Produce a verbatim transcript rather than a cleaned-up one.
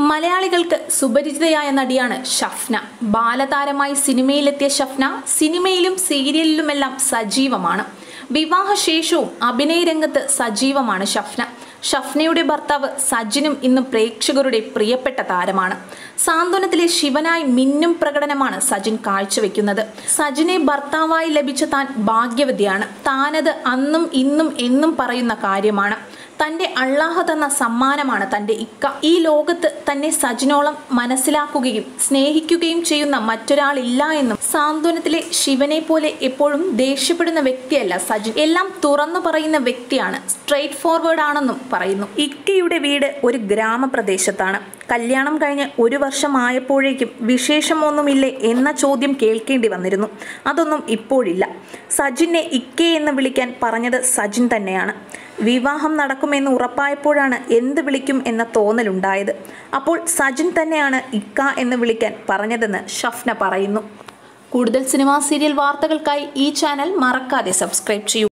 മലയാളികൾക്ക് സുപരിചിതയായ നടിയാണ് ഷഫ്ന. ബാലതാരമായി സിനിമയിലെത്തിയ ഷഫ്ന സിനിമയിലും സീരിയലിലുമെല്ലാം സജീവമാണ്. വിവാഹശേഷവും അഭിനയ രംഗത്ത് സജീവമാണ് ഷഫ്ന. ഷഫ്നയുടെ ഭർത്താവ് സജിനും ഇന്ന് പ്രേക്ഷകരുടെ പ്രിയപ്പെട്ട താരമാണ്. സാന്ത്വനത്തിലെ ശിവനായി മിന്നും പ്രകടനമാണ് സജിൻ കാഴ്ചവെക്കുന്നത്. സജിനെ ഭർത്താവായി ലഭിച്ച താൻ ഭാഗ്യവതിയാണ്. താനത് അന്നും ഇന്നും എന്നും പറയുന്ന കാര്യമാണ്. തൻ്റെ അള്ളാഹു തന്ന സമ്മാനമാണ് തൻ്റെ ഇക്ക. ഈ ലോകത്ത് തന്നെ സജിനോളം മനസ്സിലാക്കുകയും സ്നേഹിക്കുകയും ചെയ്യുന്ന മറ്റൊരാളില്ല എന്നും സാന്ത്വനത്തിലെ ശിവനെ പോലെ എപ്പോഴും ദേഷ്യപ്പെടുന്ന വ്യക്തിയല്ല സജിൻ. എല്ലാം തുറന്നു പറയുന്ന വ്യക്തിയാണ്. സ്ട്രെയിറ്റ് ഫോർവേഡ് ആണെന്നും പറയുന്നു. ഇക്കയുടെ വീട് ഒരു ഗ്രാമപ്രദേശത്താണ്. കല്യാണം കഴിഞ്ഞ് ഒരു വർഷമായപ്പോഴേക്കും വിശേഷമൊന്നുമില്ലേ എന്ന ചോദ്യം കേൾക്കേണ്ടി വന്നിരുന്നു. അതൊന്നും ഇപ്പോഴില്ല. സജിനെ ഇക്കെ എന്ന് വിളിക്കാൻ പറഞ്ഞത് സജിൻ തന്നെയാണ്. വിവാഹം നടക്കുമെന്ന് ഉറപ്പായപ്പോഴാണ് എന്ത് വിളിക്കും എന്ന തോന്നലുണ്ടായത്. അപ്പോൾ സജിൻ തന്നെയാണ് ഇക്ക എന്ന് വിളിക്കാൻ പറഞ്ഞതെന്ന് ഷഫ്ന പറയുന്നു. കൂടുതൽ സിനിമാ സീരിയൽ വാർത്തകൾക്കായി ഈ ചാനൽ മറക്കാതെ സബ്സ്ക്രൈബ് ചെയ്യൂ.